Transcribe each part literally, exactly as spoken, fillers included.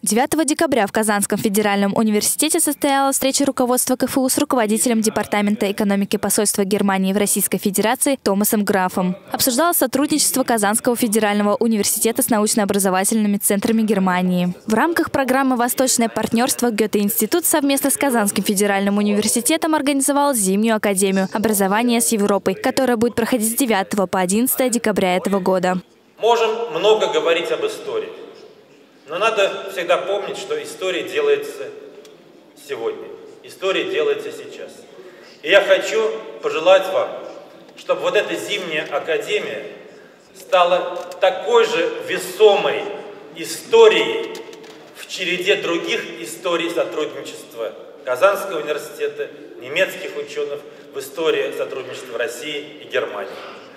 девятого декабря в Казанском федеральном университете состоялась встреча руководства ка эф у с руководителем Департамента экономики посольства Германии в Российской Федерации Томасом Графом. Обсуждалось сотрудничество Казанского федерального университета с научно-образовательными центрами Германии. В рамках программы «Восточное партнерство» Гёте-институт совместно с Казанским федеральным университетом организовал зимнюю академию образования с Европой, которая будет проходить с девятого по одиннадцатое декабря этого года. Можем много говорить об истории. Но надо всегда помнить, что история делается сегодня. История делается сейчас. И я хочу пожелать вам, чтобы вот эта зимняя академия стала такой же весомой историей в череде других историй сотрудничества Казанского университета, немецких ученых в истории сотрудничества России и Германии.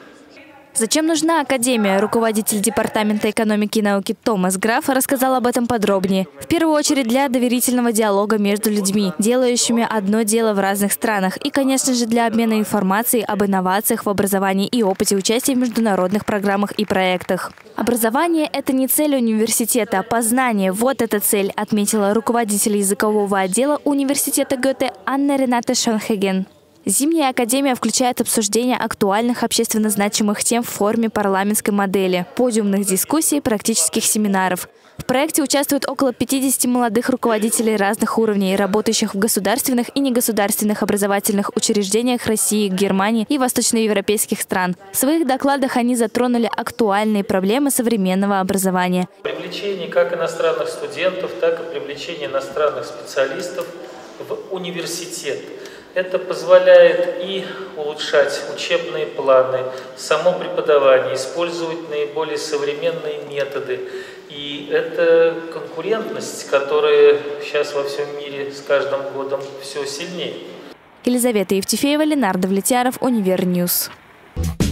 Зачем нужна академия? Руководитель Департамента экономики и науки Томас Граф рассказал об этом подробнее. В первую очередь для доверительного диалога между людьми, делающими одно дело в разных странах. И, конечно же, для обмена информацией об инновациях в образовании и опыте участия в международных программах и проектах. Образование – это не цель университета, а познание. Вот эта цель, отметила руководитель языкового отдела университета Гёте Анна Рената Шонхеген. Зимняя академия включает обсуждение актуальных общественно значимых тем в форме парламентской модели, подиумных дискуссий и практических семинаров. В проекте участвуют около пятидесяти молодых руководителей разных уровней, работающих в государственных и негосударственных образовательных учреждениях России, Германии и восточноевропейских стран. В своих докладах они затронули актуальные проблемы современного образования. Привлечение как иностранных студентов, так и привлечение иностранных специалистов в университет. Это позволяет и улучшать учебные планы, само преподавание, использовать наиболее современные методы. И это конкурентность, которая сейчас во всем мире с каждым годом все сильнее. Елизавета Евтефеева, Ленардо Влетьяров, Универньюз.